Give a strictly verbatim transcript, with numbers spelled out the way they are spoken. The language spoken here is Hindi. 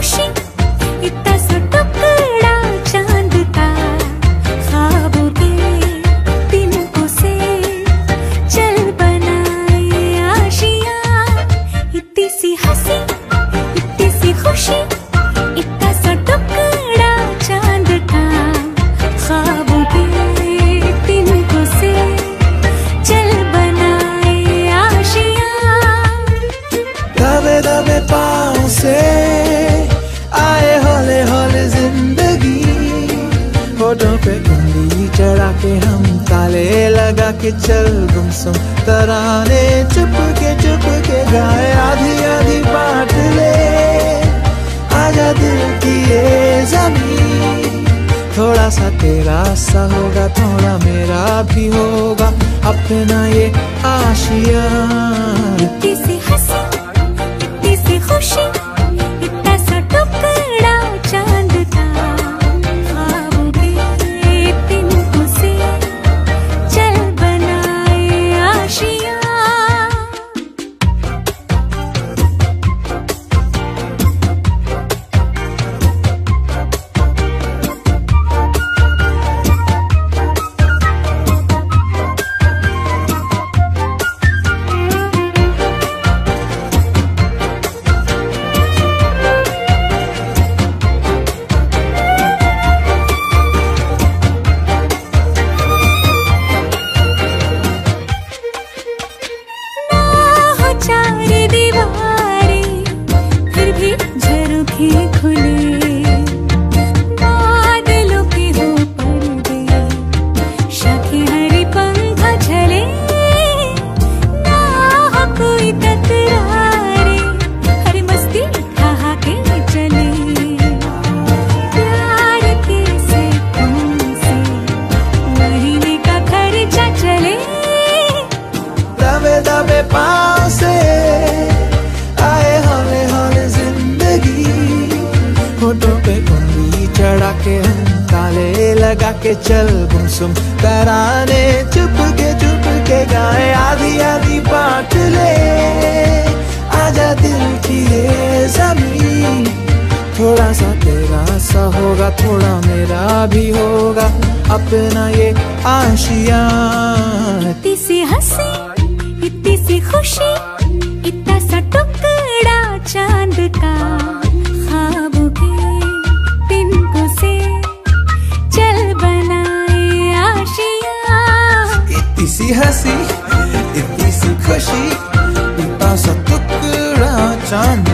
खुशी, इतना सा टुकड़ा चांद का, ख्वाबों के तिनकों से चल बनाए आशियां। इतनी सी हंसी, इतनी सी खुशी, इतना सा टुकड़ा चांद का, ख्वाबों के तिनकों से चल बनाए आशियां। दबे दबे पाँव से आए हौले हौले जिंदगी, होठों पे उंगली चढ़ा के हम ताले लगा के चल गुमसुम तराने चुप के चुप के गाए। आधी आधी बांट ले आजा दिल की ये ज़मीन, थोड़ा सा तेरा सा होगा थोड़ा मेरा भी होगा अपना ये आशियां। इतनी सी हंसी, इतनी सी खुशी, इतना सा टुकड़ा चांद का, ख्वाबों के तिनकों से चल बनाए आशियां। चार दीवारें फिर भी झरोखे खुले, बादलों के हो पर्दे, शाखें हरी पंख झले, ना हो कोई तकरारे, हर मस्ती ठहाके चले। प्यार के सिक्कों से महीने का खर्चा चले। दबे दबे पाँव से आए हौले हौले जिंदगी, होठों पे उंगली चढ़ा के हम ताले लगा के चल गुमसुम तराने चुप के चुप के गाए। आधी आधी बांट ले आजा दिल की ये ज़मीन, थोड़ा सा तेरा सा होगा थोड़ा मेरा भी होगा अपना ये आशियां। इतनी सी हंसी, इतनी सी खुशी, इतना सा टुकड़ा चांद का, ख्वाबों के तिनकों से चल बनाए आशियां। इतनी सी हंसी, इतनी सी खुशी, इतना सा टुकड़ा चांद